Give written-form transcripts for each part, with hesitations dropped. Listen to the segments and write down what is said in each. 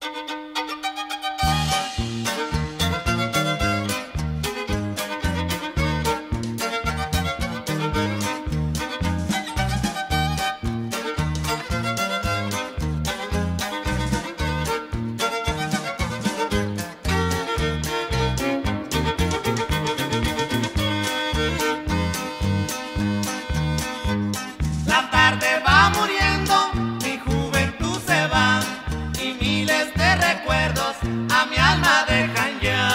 La tarde va muriendo, mi juventud se va y miles de recuerdos a mi alma dejan ya.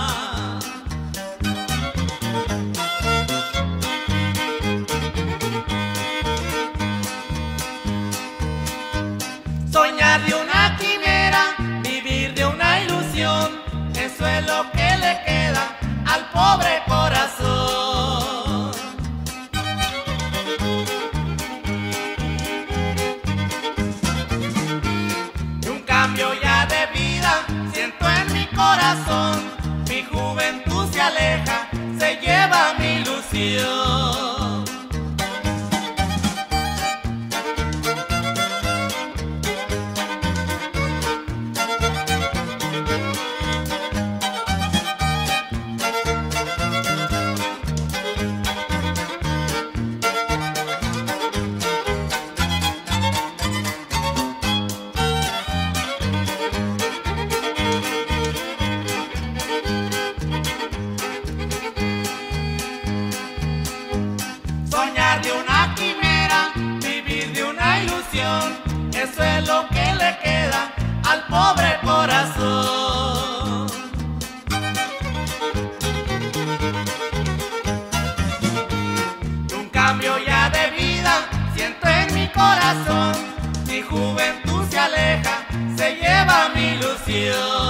Soñar de una quimera, vivir de una ilusión, eso es lo que le queda al pobre corazón. Y un cambio ya de vida siento en mi corazón, mi juventud se aleja, se lleva mi ilusión. Soñar de una quimera, vivir de una ilusión, eso es lo que le queda al pobre corazón. Un cambio ya de vida siento en mi corazón, mi juventud se aleja, se lleva mi ilusión.